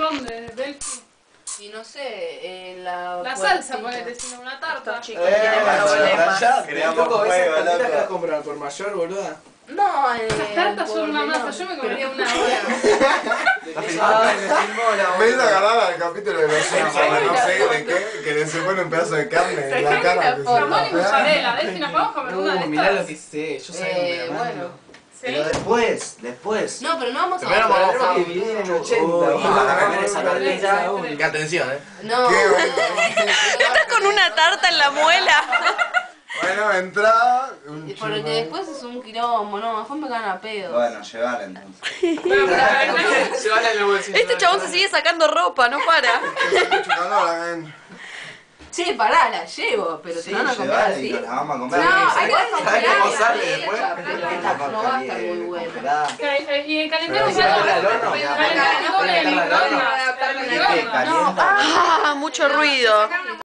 ¿Dónde? ¿Delphi? Y no sé, la salsa, ponete, sino una tarta. Chicos, tienen problemas. Creamos Loco, esas fuego, tartitas que las loco. compran por mayor, boluda. No, Esas tartas son una masa, yo me comería una hora. Ay, me filmó la Me hizo boluda. agarrar al capítulo de los Simpsons, no sé de qué, que le se pone un pedazo de carne en la cara. que se Jamón y lo pega. mozzarella, Delphi, ¿nos podemos comer una de Mirá lo estas? que sé, yo sabía que me la mando. bueno. ¿Sí? Pero después. No, pero no vamos a... Primero Pero vamos a... tenemos que dividir en 80. Uy, vamos a comer esa tartita. Tres. Qué atención, No. Qué bueno. Está con una tarta en la muela. Bueno, entrada, un Porque churro. después es un quilombo, no, después me cagan a pedo. Bueno, llevar entonces. Bueno, pero Se van en el bolsillo. Este chabón se sigue sacando ropa, no para. Che, pará, la llevo, pero Sí, se van a comer llevar y así. nos la vamos a comer. No, hay que ¿Sabes cómo sale descongelar. después? No va a estar muy bueno. y calentamos Pero algo. si al horno. Calentamos doble el microondas. ¿Qué? ¿Calienta? Ah, mucho ruido.